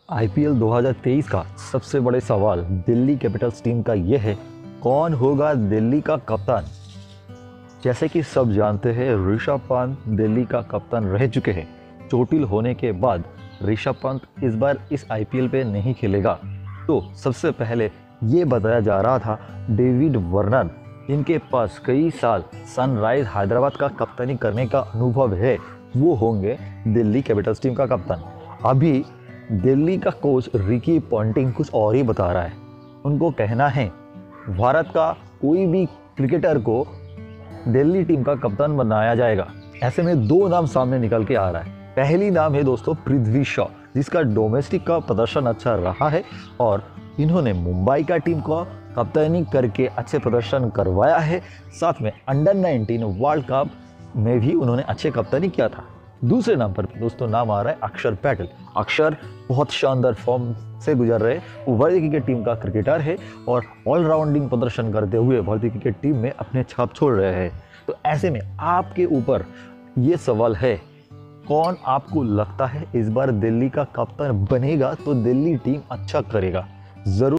IPL 2023 का सबसे बड़े सवाल दिल्ली कैपिटल्स टीम का यह है, कौन होगा दिल्ली का कप्तान। जैसे कि सब जानते हैं, ऋषभ पंत दिल्ली का कप्तान रह चुके हैं। चोटिल होने के बाद ऋषभ पंत इस बार इस आईपीएल पे नहीं खेलेगा। तो सबसे पहले ये बताया जा रहा था डेविड वार्नर, इनके पास कई साल सनराइज हैदराबाद का कप्तानी करने का अनुभव है, वो होंगे दिल्ली कैपिटल्स टीम का कप्तान। अभी दिल्ली का कोच रिकी पॉन्टिंग कुछ और ही बता रहा है। उनको कहना है भारत का कोई भी क्रिकेटर को दिल्ली टीम का कप्तान बनाया जाएगा। ऐसे में दो नाम सामने निकल के आ रहा है। पहली नाम है दोस्तों पृथ्वी शॉ, जिसका डोमेस्टिक का प्रदर्शन अच्छा रहा है और इन्होंने मुंबई का टीम को कप्तानी करके अच्छे प्रदर्शन करवाया है। साथ में अंडर 19 वर्ल्ड कप में भी उन्होंने अच्छे कप्तानी किया था। दूसरे नाम पर दोस्तों नाम आ रहा है अक्षर पैटेल। अक्षर बहुत शानदार फॉर्म से गुजर रहे, वो भारतीय क्रिकेट टीम का क्रिकेटर है और ऑलराउंडिंग प्रदर्शन करते हुए भारतीय क्रिकेट टीम में अपने छाप छोड़ रहे हैं। तो ऐसे में आपके ऊपर ये सवाल है, कौन आपको लगता है इस बार दिल्ली का कप्तान बनेगा तो दिल्ली टीम अच्छा करेगा। जरूर